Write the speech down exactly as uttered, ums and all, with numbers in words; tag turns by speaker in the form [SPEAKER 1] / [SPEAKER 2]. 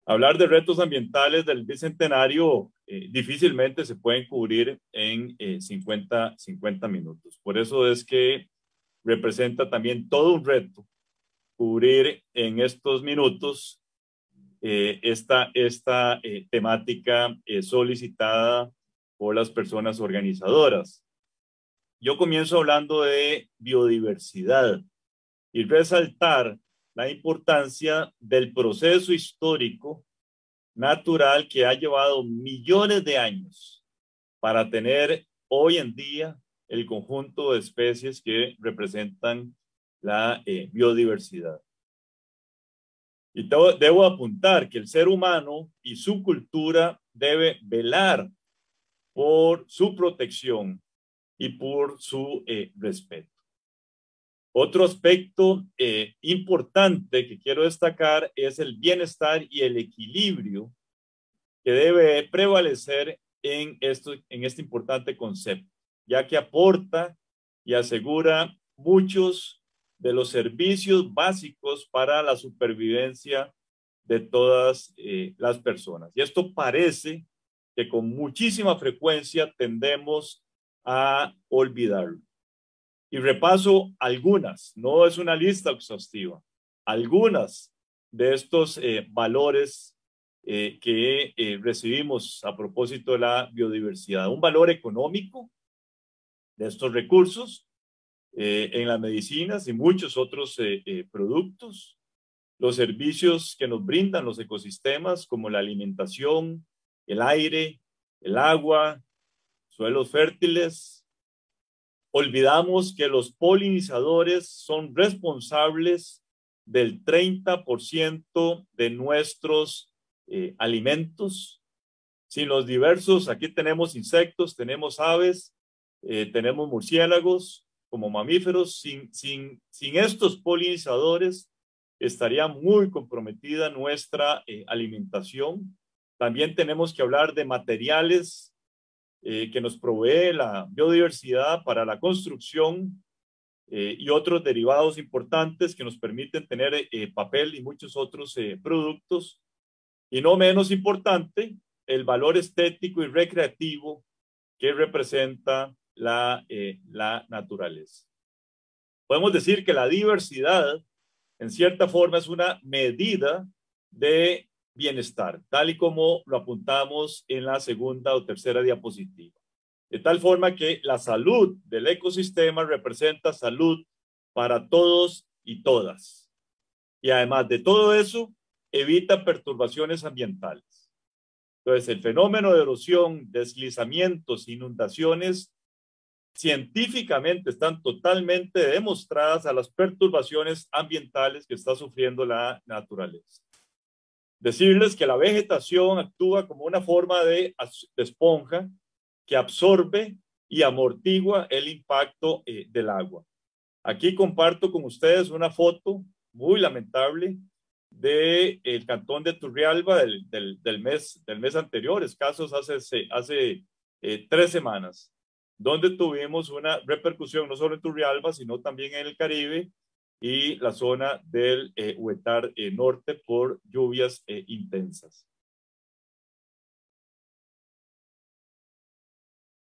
[SPEAKER 1] Hablar de retos ambientales del Bicentenario eh, difícilmente se pueden cubrir en eh, cincuenta, cincuenta minutos. Por eso es que representa también todo un reto cubrir en estos minutos eh, esta, esta eh, temática eh, solicitada por las personas organizadoras. Yo comienzo hablando de biodiversidad y resaltar la importancia del proceso histórico natural que ha llevado millones de años para tener hoy en día el conjunto de especies que representan la eh, biodiversidad. Y debo, debo apuntar que el ser humano y su cultura debe velar por su protección y por su eh, respeto. Otro aspecto eh, importante que quiero destacar es el bienestar y el equilibrio que debe prevalecer en, esto, en este importante concepto, ya que aporta y asegura muchos de los servicios básicos para la supervivencia de todas eh, las personas. Y esto parece que con muchísima frecuencia tendemos a olvidarlo. Y repaso algunas, no es una lista exhaustiva, algunas de estos eh, valores eh, que eh, recibimos a propósito de la biodiversidad. Un valor económico de estos recursos eh, en las medicinas y muchos otros eh, eh, productos, los servicios que nos brindan los ecosistemas como la alimentación, el aire, el agua, suelos fértiles. Olvidamos que los polinizadores son responsables del treinta por ciento de nuestros eh, alimentos. Sin los diversos, aquí tenemos insectos, tenemos aves, eh, tenemos murciélagos como mamíferos. Sin, sin, sin estos polinizadores estaría muy comprometida nuestra eh, alimentación. También tenemos que hablar de materiales Eh, que nos provee la biodiversidad para la construcción eh, y otros derivados importantes que nos permiten tener eh, papel y muchos otros eh, productos. Y no menos importante, el valor estético y recreativo que representa la, eh, la naturaleza. Podemos decir que la diversidad, en cierta forma, es una medida de bienestar, tal y como lo apuntamos en la segunda o tercera diapositiva. De tal forma que la salud del ecosistema representa salud para todos y todas. Y además de todo eso, evita perturbaciones ambientales. Entonces, el fenómeno de erosión, deslizamientos, inundaciones, científicamente están totalmente demostradas a las perturbaciones ambientales que está sufriendo la naturaleza. Decirles que la vegetación actúa como una forma de, de esponja que absorbe y amortigua el impacto eh, del agua. Aquí comparto con ustedes una foto muy lamentable del de cantón de Turrialba del, del, del, mes, del mes anterior, escasos hace, hace eh, tres semanas, donde tuvimos una repercusión no solo en Turrialba, sino también en el Caribe y la zona del eh, Huetar eh, Norte por lluvias eh, intensas.